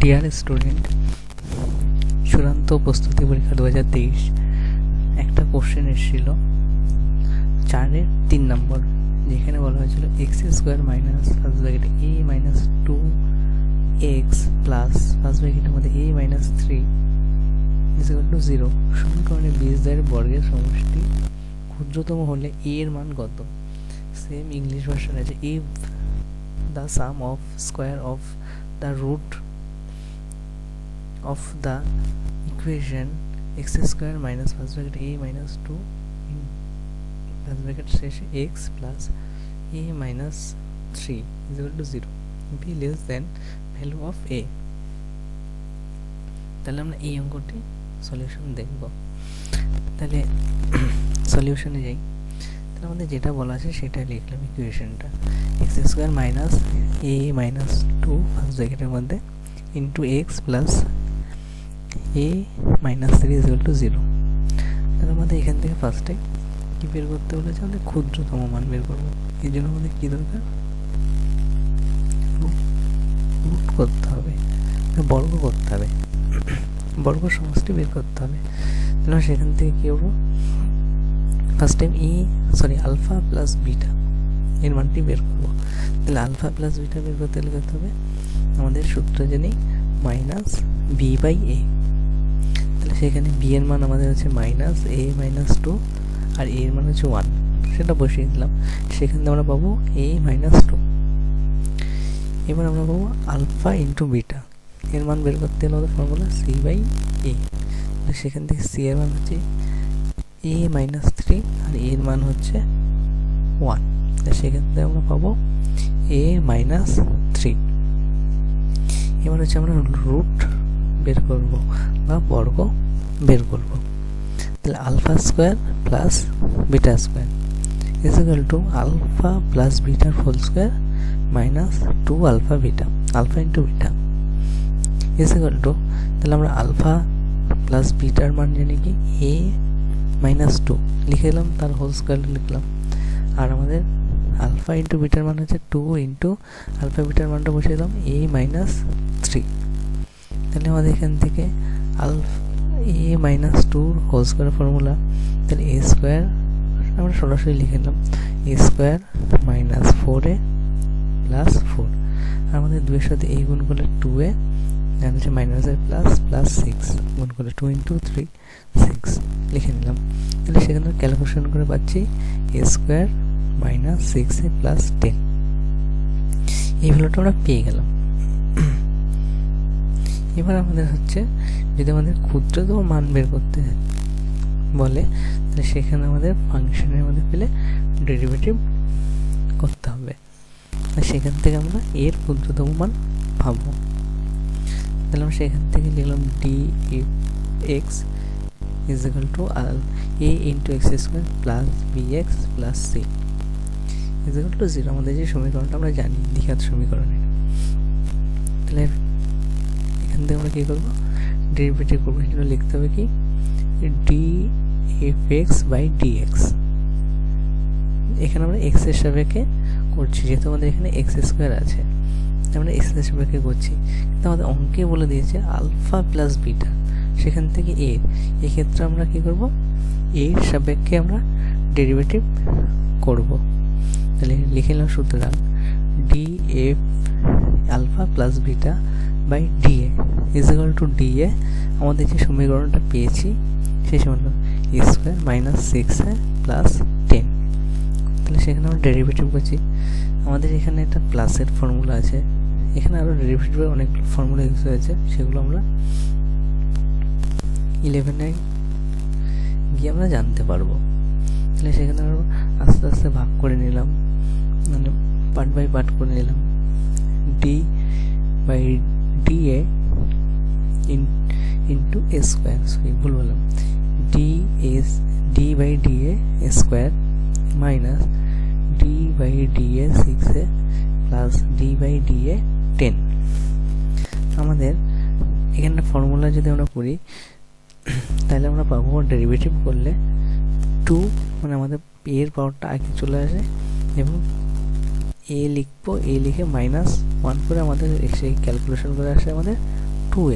Dear student, চূড়ান্ত প্রস্তুতি পরীক্ষা 2023 একটা কোশ্চেন এসেছিল 4-এর 3 নম্বর, যেখানে বলা হয়েছিল এক্স স্কোয়ার মাইনাস ফার্স্ট ব্র্যাকেটে এ মাইনাস 2x প্লাস ফার্স্ট ব্র্যাকেটের মধ্যে এ মাইনাস 3 0 সমীকরণে বীজদ্বয়ের বর্গের সমষ্টি ক্ষুদ্রতম হলে এ এর মান কত? সেম ইংলিশ ভার্সন আছে, if the sum of square of the root of the equation x square minus first bracket a minus 2 in first bracket শেষে x plus a minus 3 is equal to 0 be less than value of a। তাহলে আমরা এই অঙ্কটি solution দেখব। তাহলে সলিউশনে যাই। আমাদের যেটা বলা আছে সেটা লিখলাম ইকুয়েশনটা, x square minus a minus 2 first ব্র্যাকেটের মধ্যে into x plus a minus 3 is equal to 0। তাহলে আমাদের এখান থেকে ফার্স্টে কী বের করতে বলেছে? আমাদের ক্ষুদ্রতম মান বের করবো। এই জন্য আমাদের কী দরকার? রুট করতে হবে, বর্গ করতে হবে, বর্গ সমষ্টি বের করতে হবে। তাহলে সেখান থেকে কী করবো? First time alpha plus beta এর মানটি বের করবো। তাহলে আলফা প্লাস বিটা বের করতে হলে করতে হবে আমাদের সূত্র জানি মাইনাস বি বাই এ। তাহলে সেখানে বি এর মান আমাদের হচ্ছে মাইনাস এ মাইনাস 2 আর এ এর মান হচ্ছে 1, সেটা বসিয়ে দিলাম। সেখান থেকে আমরা পাবো এ মাইনাস 2। এবার আমরা পাবো আলফা ইন্টু বিটা এর মান বের করতে হলে আমাদের ফর্মুলা সি বাই এ। সেখান থেকে সি এর মান হচ্ছে এ মাইনাস 3 আর এর মান হচ্ছে 1, সেখান থেকে আমরা পাবো এ মাইনাস 3। এবার হচ্ছে আমরা রুট বের করব বা বর্গ বের করব। তাহলে alpha square plus beta square is equal to alpha plus বিটার whole square minus 2 alpha beta, alpha into beta is equal to, তাহলে আমরা আলফা প্লাস বিটার মান জানি কি এ মাইনাস 2 লিখে দিলাম, তার হোল স্কোয়ার লিখলাম। আর আমাদের আলফা ইন্টু বিটার মান হচ্ছে 2 ইন্টু আলফা বিটার মানটা বসিয়ে দিলাম এ মাইনাস 3। তাহলে আমাদের এখান থেকে a minus 2 whole square formula, তাহলে এ স্কোয়ার আমরা সরাসরি লিখে দিলাম a square minus 4a plus 4। আর আমাদের 2 এর সাথে এই গুণ করলে 2a আর হচ্ছে মাইনাসের প্লাস প্লাস 6 গুণ করলে 2 ইন্টু 3 6 লিখে নিলাম। তাহলে সেখানে ক্যালকুলেশন করে পাচ্ছি এ স্কোয়ার মাইনাস 6a প্লাস 10। এই ভ্যালুটা আমরা পেয়ে গেলাম। এবার আমাদের হচ্ছে যদি আমাদের ক্ষুদ্রতম মান বের করতে বলে, তাহলে সেখানে আমাদের ফাংশনের মধ্যে পেলে ডেরিভেটিভ করতে হবে। সেখান থেকে আমরা এর ক্ষুদ্রতম মান পাবো। তাহলে আমরা সেখান থেকে লিখলাম d x is equal to a into x square plus b x plus c is equal to 0। আমাদের যে সমীকরণটা আমরা জানি দ্বিঘাত সমীকরণে, তাহলে এখান থেকে আমরা কী করবো? ডেরিভেটিভ করবো। সেটা লিখতে হবে কি d f x by d x. এখানে আমরা এক্স এর সাপেক্ষে করছি, যেহেতু আমাদের এখানে এক্স স্কোয়ার আছে, আমরা এক্স এর সাপেক্ষে করছি। কিন্তু আমাদের অঙ্কে বলে দিয়েছে আলফা প্লাস বিটা, সেখান থেকে এক্ষেত্রে আমরা কি করব? এর সাপেক্ষে আমরা ডেরিভেটিভ করব। তাহলে লিখে নিলাম সুতরাং d f alpha plus beta by d a is equal to d a. আমাদের যে সমীকরণটা পেয়েছি সেই সমীকরণ এ স্কোয়ার মাইনাস 6a প্লাস 10। তাহলে সেখানে আমরা ডেরিভেটিভ করছি। আমাদের এখানে একটা প্লাসের ফর্মুলা আছে, এখানে আরও ডেরিভেটিভের অনেকগুলো ফর্মুলা ইউজ হয়েছে, সেগুলো আমরা 11-এ গিয়ে আমরা জানতে পারবো। তাহলে সেখানে আমরা আস্তে আস্তে ভাগ করে নিলাম, মানে পার্ট বাই পার্ট করে নিলাম। D by d a into a square, ভুল বললাম, d by d a square minus d by d a 6a plus d by d a 10। আমাদের এখানে ফর্মুলা যদি আমরা করি তাহলে আমরা পাবো ডেরিভেটিভ করলে 2, মানে আমাদের এর পাওয়ারটা আগে চলে আসে এবং এ লিখবো, এ লিখে -1 করে আমাদের সেই ক্যালকুলেশন করে আসে আমাদের 2a,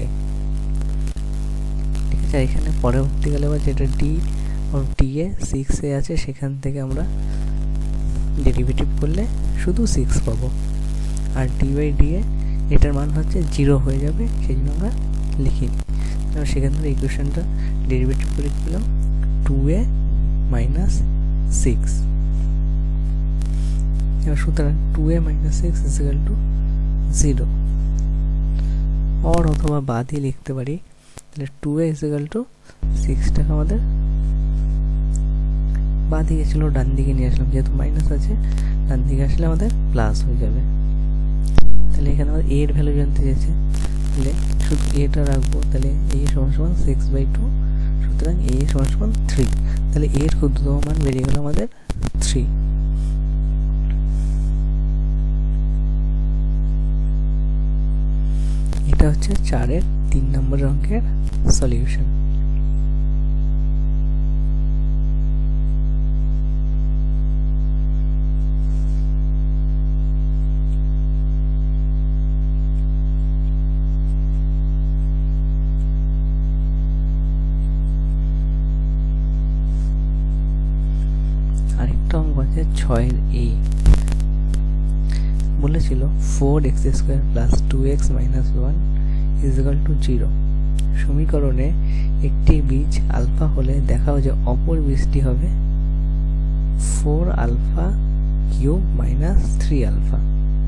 ঠিক আছে। এখানে পরবর্তীকালে আবার যেটা ডি ও ডিএ 6a আছে, সেখান থেকে আমরা ডেরিভেটিভ করলে শুধু 6 পাবো, আর ডি বাই ডিএ এটার মান হচ্ছে 0 হয়ে যাবে, সেই জন্য আমরা লিখিনি। সেখান থেকে ইকুয়েশনটা ডেরিভেটিভ করে পেলাম 2a minus 6। এবার সুতরাং 2a minus 6 is equal to 0, অথবা বাদই লিখতে পারি। তাহলে 2a is equal to 6টাকে আমাদের বাঁ দিকে ছিল, ডান দিকে নিয়ে আসলাম, যেহেতু মাইনাস আছে ডান দিকে আসলে আমাদের প্লাস হয়ে যাবে। তাহলে এখানে আমাদের এর ভ্যালু জানতে চেয়েছে, তাহলে শুধু এটা রাখবো, তাহলে a সমান সমান 6/2, সুতরাং a সমান সমান 3। তাহলে এর ক্ষুদ্রতম মান বেরিয়ে গেল আমাদের 3। এটা হচ্ছে 4-এর 3 নম্বর অঙ্কের সলিউশন। আরেকটা অঙ্ক আছে 6-এর a, বলেছিল 4x² + 2x - 1 = 0। সমীকরণে একটি বীজ আলফা হলে দেখাও যে অপর বীজটি হবে 4α³ - 3α।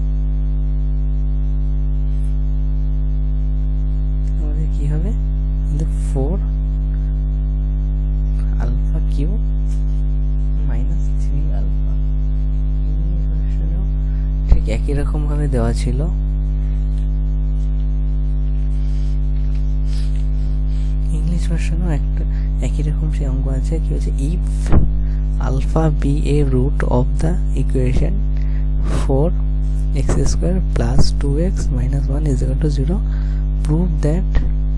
আমাদের কি হবে, 4α³ - 3α। ঠিক একই রকম ভাবে দেওয়া ছিল। ইংলিশ ভার্সনও একটা একই রকম সেই অঙ্ক আছে, কি হচ্ছে if alpha be a root of the equation 4x² + 2x - 1 = 0, prove that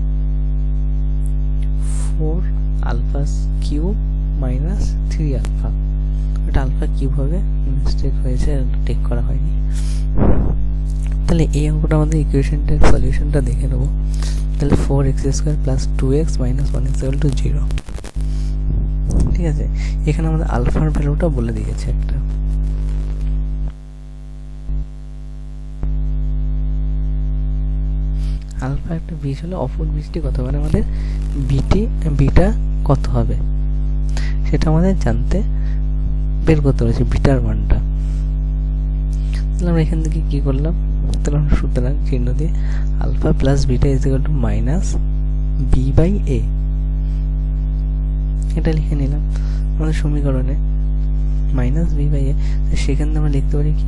4α³ - 3α। এটা আলফা কিউব হবে, মিস্টেক হয়েছে, টেক করা হয়নি। তাহলে এই অঙ্কটা আমাদের ইকুয়েশনটার সলিউশনটা দেখে নেব। তাহলে 4x² + 2x - 1 = 0, ঠিক আছে। এখানে আমাদের আলফার ভ্যালুটা বলে দিয়েছে একটা। আলফা একটা বীজ হলে অপর বীজটি কত, মানে আমাদের বিটা কত হবে সেটা আমাদের জানতে বের করতে হয়েছে, বিটার মানটা। তাহলে আমরা এখান থেকে কি করলাম, তাহলে আমরা সুতরাং চিহ্ন দিয়ে আলফা প্লাস বিটা = -b/a, এটা লিখে নিলাম আমাদের সমীকরণে -b/a। সেখান থেকে আমরা লিখতে পারি কি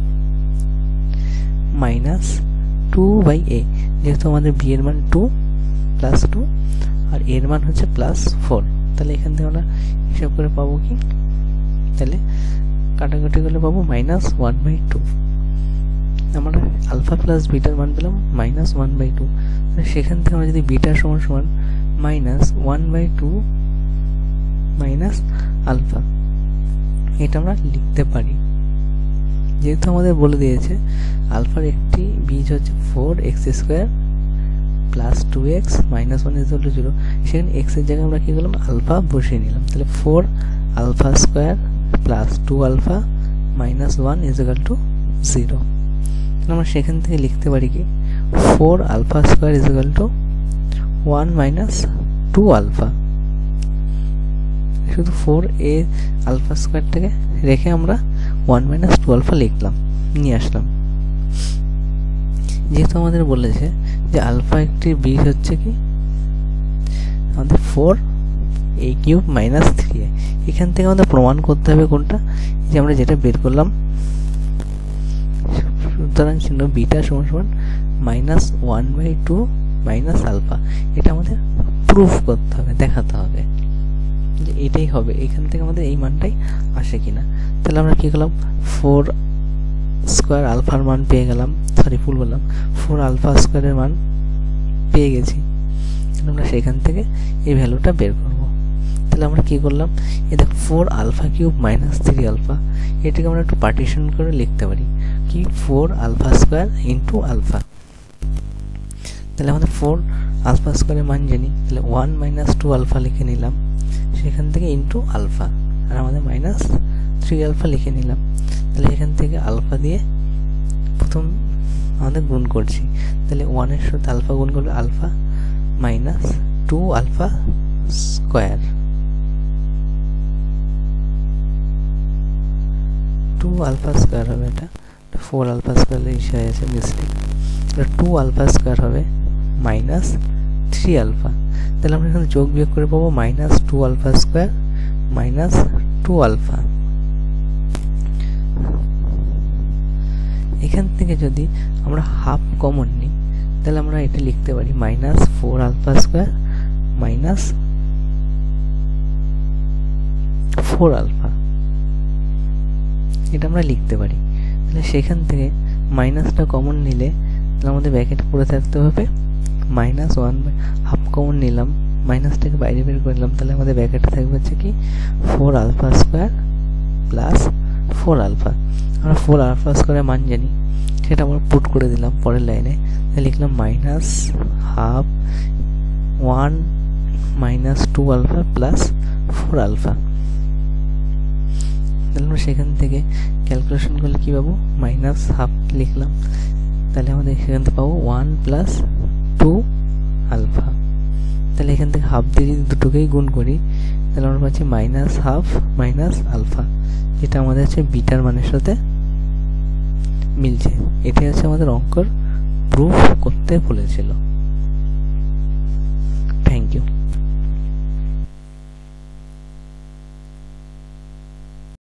-2/a, যেহেতু আমাদের b এর মান 2 + 2 আর এর মান হচ্ছে +4। তাহলে এখান থেকে আমরা হিসাব করে পাবো কি, তাহলে কাটাকাটি করলে পাবো -1/2। আমরা আলফা প্লাস বিটার মান পেলাম -1/2। সেখান থেকে আমরা যদি বিটা সমান সমান -1/2 আলফা, এটা আমরা লিখতে পারি। যেহেতু আমাদের বলে দিয়েছে আলফার একটি বীজ হচ্ছে 4x² + 2x - 1 = 0, সেখানে x এর জায়গায় আমরা কি করলাম, আলফা বসিয়ে নিলাম। তাহলে 4α² + 2α - 1 = 0। আমরা সেখান থেকে লিখতে পারি কি 4α² = 1 - 2α। শুধু 4a α² রেখে আমরা 1 - 2α লিখলাম, নিয়ে আসলাম। যেহেতু আমাদের বলেছে যে আলফা একটি বীজ হচ্ছে কি আমাদের 4a³ - 3a, এখান থেকে আমাদের প্রমাণ করতে হবে কোনটা, যে আমরা যেটা বের করলাম। সুতরাং চিহ্ন বিটা সমান সমান -1/2 আলফা, এটা আমাদের প্রুফ করতে হবে, দেখাতে হবে যে এটাই হবে। এখান থেকে আমাদের এই মানটাই আসে কিনা। তাহলে আমরা কি করলাম, 4² আলফার মান পেয়ে গেলাম, ভুল বললাম, 4α² এর মান পেয়ে গেছি। আমরা সেখান থেকে এই ভ্যালুটা বের করব। তাহলে আমরা কি করলাম, এই দেখো 4α³ - 3α, এটাকে আমরা একটু পার্টিশন করে লিখতে পারি কি 4α² × আলফা। তাহলে আমাদের আলফা স্কোয়ারের মান জানি, তাহলে 1 মাইনাস 2 আলফা লিখে নিলাম, সেখান থেকে ইন্টু আলফা, আর আমাদের মাইনাস 3 আলফা লিখে নিলাম। তাহলে এখান থেকে আলফা দিয়ে প্রথম আমাদের গুণ করছি, তাহলে 1 এর সাথে আলফা গুণ করলে alpha minus 2 alpha square, 2 alpha square হবে, এটা 4 আলফা স্কোয়ার এসে আছে মিস্টেক, 2 আলফা স্কোয়ার হবে মাইনাস 3 আলফা। তাহলে আমরা এখানে যোগ বিয়োগ করে পাবো minus 2 alpha square minus 2 alpha. এখান থেকে যদি আমরা হাফ কমন নিই, তাহলে আমরা এটা লিখতে পারি minus 4 alpha square minus 4 alpha, এটা আমরা লিখতে পারি। তাহলে সেখান থেকে মাইনাসটা কমন নিলে তাহলে আমাদের ব্র্যাকেট পড়ে থাকতে হবে মাইনাস 1, হাফ কমন নিলাম, মাইনাসটাকে বাইরে বের করলাম, তাহলে আমাদের ব্র্যাকেটে থাকবে হচ্ছে কি 4 আলফা স্কোয়ার প্লাস 4 আলফা। আমরা 4 আলফা স্কোয়ারের মান জানি, সেটা আমরা পুট করে দিলাম পরের লাইনে, তাহলে লিখলাম minus half 1 minus 2 alpha plus 4 alpha. তাহলে আমরা সেখান থেকে ক্যালকুলেশন করলে কী পাবো, মাইনাস হাফ লিখলাম, তাহলে আমাদের সেখান থেকে পাবো 1 প্লাস 2 আলফা। তাহলে এখান থেকে হাফ দিয়ে যদি দুটোকেই গুণ করি, তাহলে আমরা পাচ্ছি মাইনাস হাফ মাইনাস আলফা, যেটা আমাদের হচ্ছে বিটার মানের সাথে মিলছে। এটাই হচ্ছে আমাদের অঙ্কর প্রুফ করতে বলেছিল।